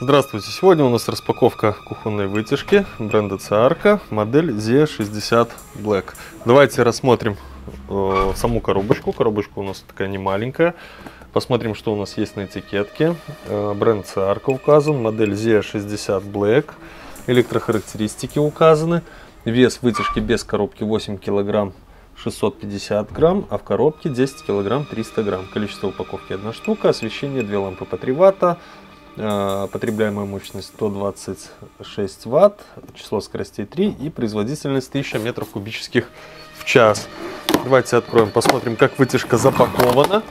Здравствуйте! Сегодня у нас распаковка кухонной вытяжки бренда Циарка, модель Z60 Black. Давайте рассмотрим саму коробочку. Коробочка у нас такая не маленькая. Посмотрим, что у нас есть на этикетке. Бренд Циарка указан, модель Z60 Black. Электрохарактеристики указаны. Вес вытяжки без коробки 8 кг 650 грамм, а в коробке 10 кг 300 грамм. Количество упаковки 1 штука, освещение 2 лампы по 3 ватта. Потребляемая мощность 126 ватт, число скоростей 3 и производительность 1000 метров кубических в час. Давайте откроем, посмотрим, как вытяжка запакована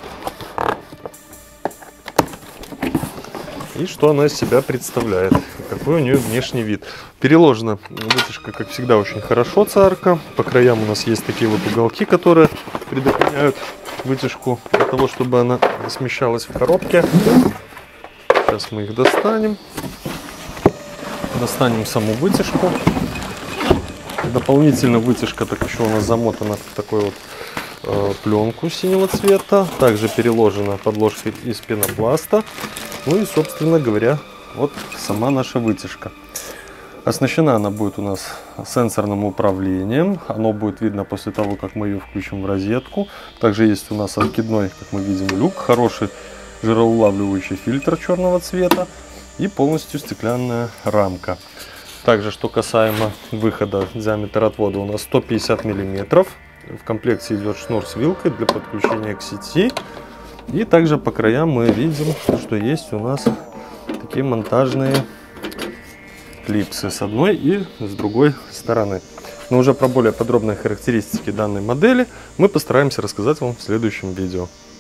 и что она из себя представляет, какой у нее внешний вид. Переложена вытяжка, как всегда, очень хорошо, Циарка. По краям у нас есть такие вот уголки, которые предохраняют вытяжку для того, чтобы она не смещалась в коробке. Сейчас мы их достанем. Достанем саму вытяжку. Дополнительно вытяжка так еще у нас замотана в такой вот пленку синего цвета. Также переложена подложка из пенопласта. Ну и, собственно говоря, вот сама наша вытяжка. Оснащена она будет у нас сенсорным управлением. Оно будет видно после того, как мы ее включим в розетку. Также есть у нас откидной, как мы видим, люк. Хороший жироулавливающий фильтр черного цвета и полностью стеклянная рамка. Также, что касаемо выхода, диаметр отвода у нас 150 мм. В комплекте идет шнур с вилкой для подключения к сети. И также по краям мы видим, что есть у нас такие монтажные клипсы с одной и с другой стороны. Но уже про более подробные характеристики данной модели мы постараемся рассказать вам в следующем видео.